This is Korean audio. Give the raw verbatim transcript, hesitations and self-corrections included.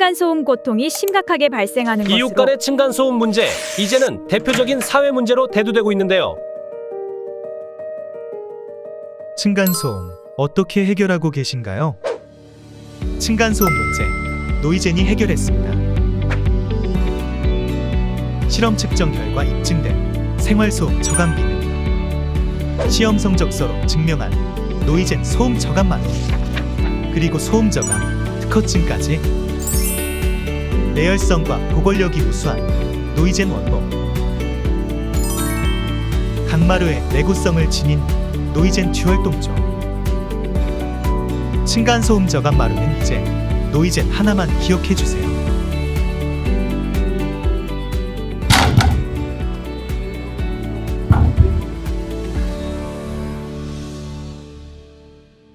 층간소음 고통이 심각하게 발생하는 것으로 이웃 간의 층간소음 문제, 이제는 대표적인 사회 문제로 대두되고 있는데요. 층간소음 어떻게 해결하고 계신가요? 층간소음 문제 노이젠이 해결했습니다. 실험 측정 결과 입증된 생활소음 저감 기능, 시험 성적서로 증명한 노이젠 소음 저감 마루, 그리고 소음 저감 특허증까지. 내열성과 보건력이 우수한 노이젠 원목, 강마루의 내구성을 지닌 노이젠 듀얼 동조. 층간소음 저감 마루는 이제 노이젠 하나만 기억해주세요.